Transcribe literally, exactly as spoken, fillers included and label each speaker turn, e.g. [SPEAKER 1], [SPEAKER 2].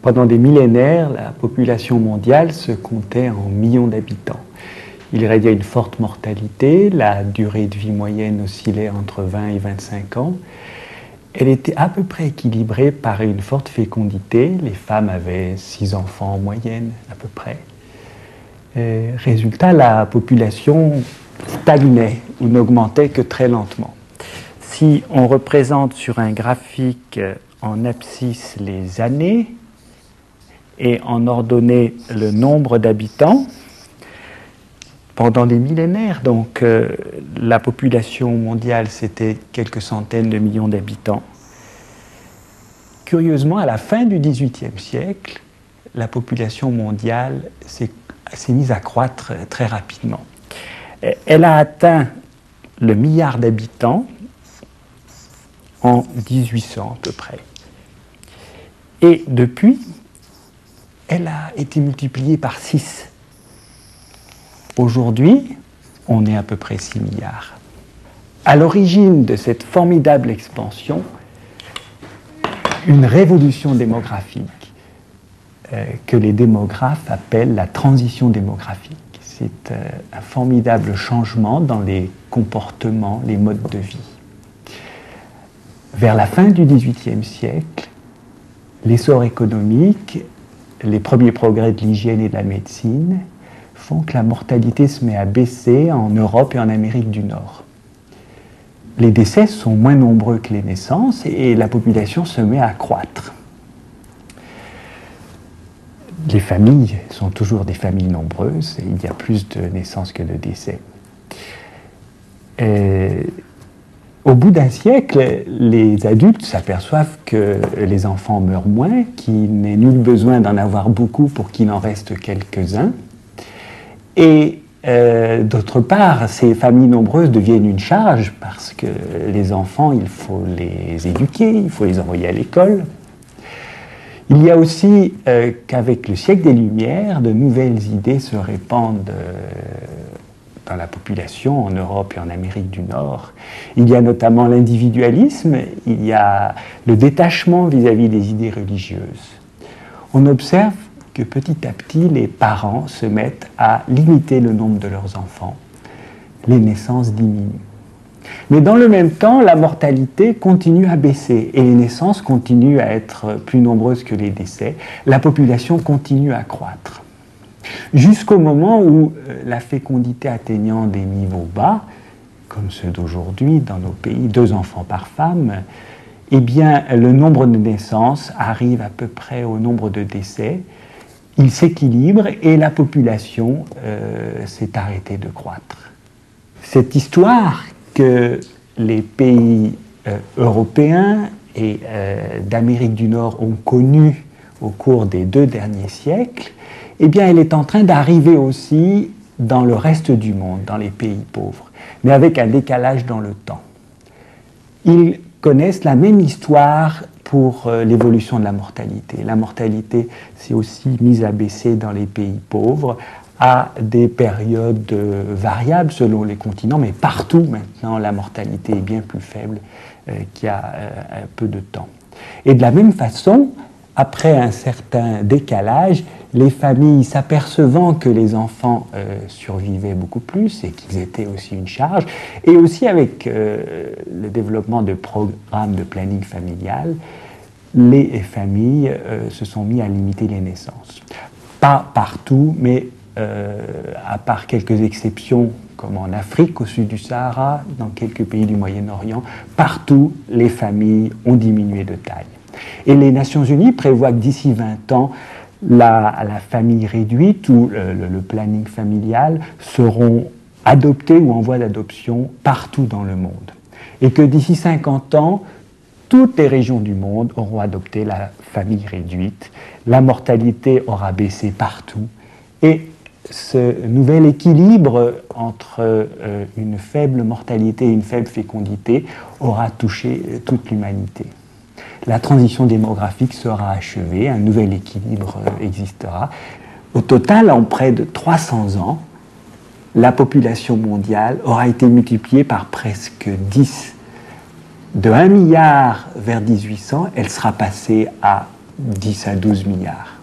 [SPEAKER 1] Pendant des millénaires, la population mondiale se comptait en millions d'habitants. Il régnait une forte mortalité, la durée de vie moyenne oscillait entre vingt et vingt-cinq ans. Elle était à peu près équilibrée par une forte fécondité. Les femmes avaient six enfants en moyenne, à peu près. Et résultat, la population stagnait ou n'augmentait que très lentement. Si on représente sur un graphique en abscisse les années et en ordonnée le nombre d'habitants, pendant des millénaires, donc, euh, la population mondiale, c'était quelques centaines de millions d'habitants. Curieusement, à la fin du dix-huitième siècle, la population mondiale s'est, s'est mise à croître très rapidement. Elle a atteint le milliard d'habitants en dix-huit cents à peu près. Et depuis, elle a été multipliée par six. Aujourd'hui, on est à peu près six milliards. À l'origine de cette formidable expansion, une révolution démographique euh, que les démographes appellent la transition démographique. C'est euh, un formidable changement dans les comportements, les modes de vie. Vers la fin du dix-huitième siècle, l'essor économique, les premiers progrès de l'hygiène et de la médecine font que la mortalité se met à baisser en Europe et en Amérique du Nord. Les décès sont moins nombreux que les naissances et la population se met à croître. Les familles sont toujours des familles nombreuses et il y a plus de naissances que de décès. Et au bout d'un siècle, les adultes s'aperçoivent que les enfants meurent moins, qu'il n'est nul besoin d'en avoir beaucoup pour qu'il en reste quelques-uns. Et euh, d'autre part, ces familles nombreuses deviennent une charge parce que les enfants, il faut les éduquer, il faut les envoyer à l'école. Il y a aussi euh, qu'avec le siècle des Lumières, de nouvelles idées se répandent euh, dans la population en Europe et en Amérique du Nord. Il y a notamment l'individualisme, il y a le détachement vis-à-vis des idées religieuses. On observe que petit à petit, les parents se mettent à limiter le nombre de leurs enfants. Les naissances diminuent. Mais dans le même temps, la mortalité continue à baisser et les naissances continuent à être plus nombreuses que les décès. La population continue à croître. Jusqu'au moment où la fécondité atteignant des niveaux bas, comme ceux d'aujourd'hui dans nos pays, deux enfants par femme, eh bien, le nombre de naissances arrive à peu près au nombre de décès. Il s'équilibre et la population euh, s'est arrêtée de croître. Cette histoire que les pays euh, européens et euh, d'Amérique du Nord ont connue au cours des deux derniers siècles, eh bien, elle est en train d'arriver aussi dans le reste du monde, dans les pays pauvres, mais avec un décalage dans le temps. Ils connaissent la même histoire pour euh, l'évolution de la mortalité. La mortalité s'est aussi mise à baisser dans les pays pauvres à des périodes euh, variables selon les continents, mais partout maintenant la mortalité est bien plus faible euh, qu'il y a euh, un peu de temps. Et de la même façon, après un certain décalage, les familles s'apercevant que les enfants euh, survivaient beaucoup plus et qu'ils étaient aussi une charge, et aussi avec euh, le développement de programmes de planning familial, les familles euh, se sont mis à limiter les naissances. Pas partout, mais euh, à part quelques exceptions, comme en Afrique, au sud du Sahara, dans quelques pays du Moyen-Orient, partout les familles ont diminué de taille. Et les Nations Unies prévoient que d'ici vingt ans, la, la famille réduite ou le, le, le planning familial seront adoptés ou en voie d'adoption partout dans le monde. Et que d'ici cinquante ans, toutes les régions du monde auront adopté la famille réduite, la mortalité aura baissé partout, et ce nouvel équilibre entre euh, une faible mortalité et une faible fécondité aura touché toute l'humanité. La transition démographique sera achevée, un nouvel équilibre euh, existera. Au total, en près de trois cents ans, la population mondiale aura été multipliée par presque dix. De un milliard vers mille huit cents, elle sera passée à dix à douze milliards.